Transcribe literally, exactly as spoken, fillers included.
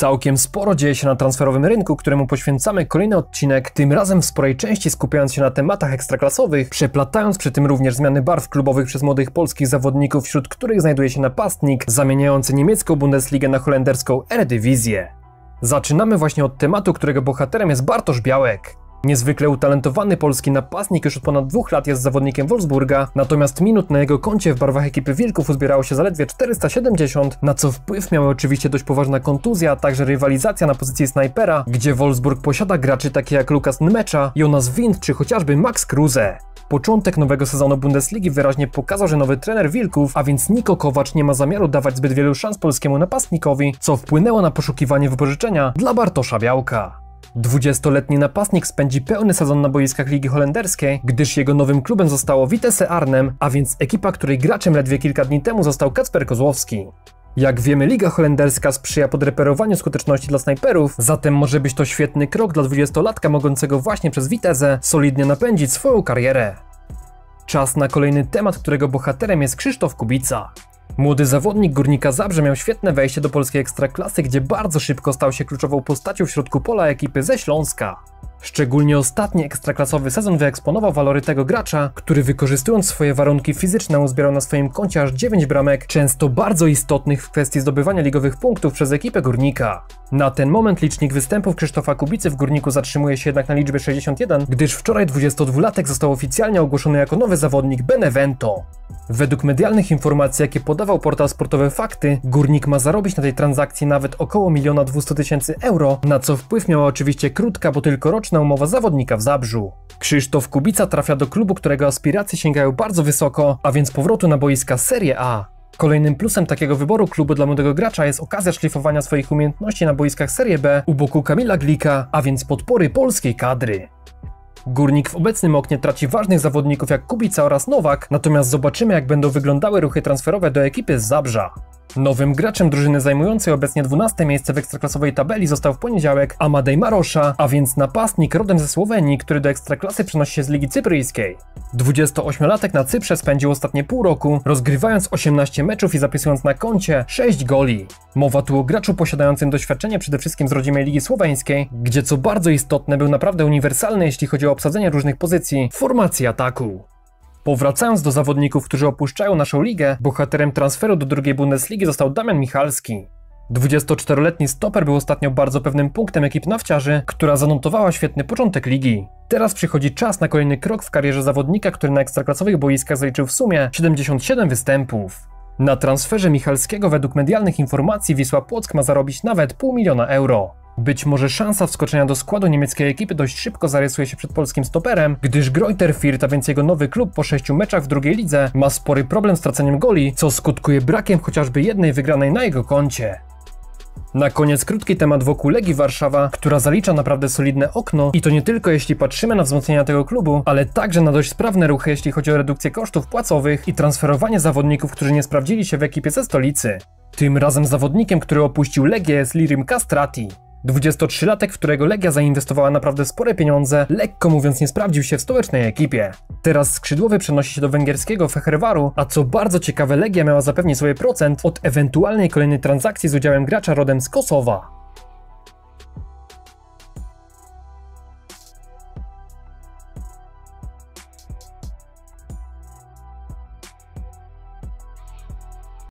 Całkiem sporo dzieje się na transferowym rynku, któremu poświęcamy kolejny odcinek, tym razem w sporej części skupiając się na tematach ekstraklasowych, przeplatając przy tym również zmiany barw klubowych przez młodych polskich zawodników, wśród których znajduje się napastnik zamieniający niemiecką Bundesligę na holenderską Eredivisie. Zaczynamy właśnie od tematu, którego bohaterem jest Bartosz Białek. Niezwykle utalentowany polski napastnik już od ponad dwóch lat jest zawodnikiem Wolfsburga, natomiast minut na jego koncie w barwach ekipy Wilków uzbierało się zaledwie czterysta siedemdziesiąt, na co wpływ miała oczywiście dość poważna kontuzja, a także rywalizacja na pozycji snajpera, gdzie Wolfsburg posiada graczy takie jak Lukas Nmecza, Jonas Wind czy chociażby Max Kruse. Początek nowego sezonu Bundesligi wyraźnie pokazał, że nowy trener Wilków, a więc Niko Kovac, nie ma zamiaru dawać zbyt wielu szans polskiemu napastnikowi, co wpłynęło na poszukiwanie wypożyczenia dla Bartosza Białka. dwudziestoletni napastnik spędzi pełny sezon na boiskach Ligi Holenderskiej, gdyż jego nowym klubem zostało Vitesse Arnhem, a więc ekipa, której graczem ledwie kilka dni temu został Kacper Kozłowski. Jak wiemy, Liga Holenderska sprzyja podreperowaniu skuteczności dla snajperów, zatem może być to świetny krok dla dwudziestolatka mogącego właśnie przez Vitesse solidnie napędzić swoją karierę. Czas na kolejny temat, którego bohaterem jest Krzysztof Kubica. Młody zawodnik Górnika Zabrze miał świetne wejście do polskiej ekstraklasy, gdzie bardzo szybko stał się kluczową postacią w środku pola ekipy ze Śląska. Szczególnie ostatni ekstraklasowy sezon wyeksponował walory tego gracza, który wykorzystując swoje warunki fizyczne uzbierał na swoim koncie aż dziewięć bramek, często bardzo istotnych w kwestii zdobywania ligowych punktów przez ekipę Górnika. Na ten moment licznik występów Krzysztofa Kubicy w Górniku zatrzymuje się jednak na liczbie sześćdziesiąt jeden, gdyż wczoraj dwudziestodwulatek został oficjalnie ogłoszony jako nowy zawodnik Benevento. Według medialnych informacji, jakie podawał portal Sportowe Fakty, Górnik ma zarobić na tej transakcji nawet około miliona dwieście tysięcy euro, na co wpływ miała oczywiście krótka, bo tylko roczna umowa zawodnika w Zabrzu. Krzysztof Kubica trafia do klubu, którego aspiracje sięgają bardzo wysoko, a więc powrotu na boiska Serie A. Kolejnym plusem takiego wyboru klubu dla młodego gracza jest okazja szlifowania swoich umiejętności na boiskach Serie B u boku Kamila Glika, a więc podpory polskiej kadry. Górnik w obecnym oknie traci ważnych zawodników jak Kubica oraz Nowak, natomiast zobaczymy, jak będą wyglądały ruchy transferowe do ekipy z Zabrza. Nowym graczem drużyny zajmującej obecnie dwunaste miejsce w ekstraklasowej tabeli został w poniedziałek Amadej Marosza, a więc napastnik rodem ze Słowenii, który do ekstraklasy przenosi się z Ligi Cypryjskiej. dwudziestoośmiolatek na Cyprze spędził ostatnie pół roku, rozgrywając osiemnaście meczów i zapisując na koncie sześć goli. Mowa tu o graczu posiadającym doświadczenie przede wszystkim z rodzimej Ligi Słoweńskiej, gdzie co bardzo istotne był naprawdę uniwersalny, jeśli chodzi o obsadzenie różnych pozycji w formacji ataku. Powracając do zawodników, którzy opuszczają naszą ligę, bohaterem transferu do drugiej Bundesligi został Damian Michalski. dwudziestoczteroletni stoper był ostatnio bardzo pewnym punktem ekip nafciarzy, która zanotowała świetny początek ligi. Teraz przychodzi czas na kolejny krok w karierze zawodnika, który na ekstraklasowych boiskach zaliczył w sumie siedemdziesiąt siedem występów. Na transferze Michalskiego według medialnych informacji Wisła Płock ma zarobić nawet pół miliona euro. Być może szansa wskoczenia do składu niemieckiej ekipy dość szybko zarysuje się przed polskim stoperem, gdyż Greuther Fürth, a więc jego nowy klub po sześciu meczach w drugiej lidze, ma spory problem z traceniem goli, co skutkuje brakiem chociażby jednej wygranej na jego koncie. Na koniec krótki temat wokół Legii Warszawa, która zalicza naprawdę solidne okno i to nie tylko jeśli patrzymy na wzmocnienia tego klubu, ale także na dość sprawne ruchy, jeśli chodzi o redukcję kosztów płacowych i transferowanie zawodników, którzy nie sprawdzili się w ekipie ze stolicy. Tym razem zawodnikiem, który opuścił Legię, jest Lirim Kastrati. dwudziestotrzylatek, w którego Legia zainwestowała naprawdę spore pieniądze, lekko mówiąc nie sprawdził się w stołecznej ekipie. Teraz skrzydłowy przenosi się do węgierskiego Fehervaru, a co bardzo ciekawe, Legia miała zapewnić sobie procent od ewentualnej kolejnej transakcji z udziałem gracza rodem z Kosowa.